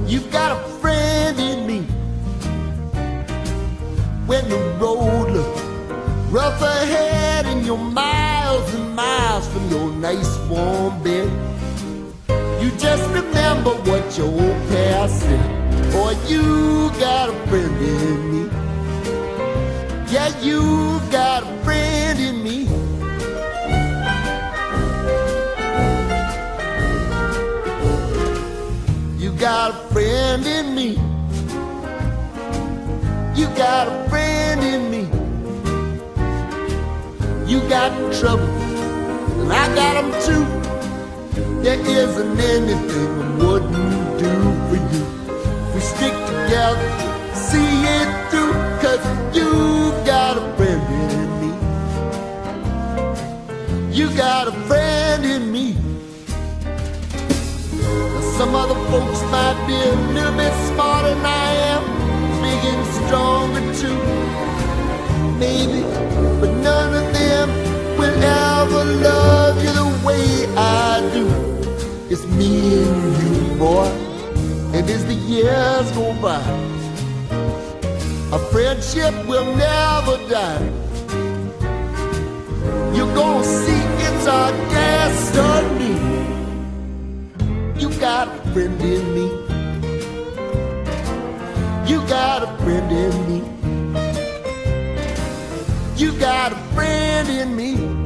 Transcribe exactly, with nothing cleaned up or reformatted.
You got a friend in me. When the road looks rough ahead and you're miles and miles from your nice warm bed, you just remember what your old past said. Boy, you got a friend in me. Yeah, you got a friend in me. You got a friend in me. You got a friend in me. You got trouble, and I got them too. There isn't anything I wouldn't do for you. We stick together, see it through, 'cause you got a friend in me. You got a friend in me. Now some other folks might be a little bit smarter than I am, big and stronger too, maybe, but none of them will ever love you the way I do. It's me and you, boy, and as the years go by, our friendship will never die. You're gonna see it's our destiny. You got a friend in me. You got a friend in me. You got a friend in me.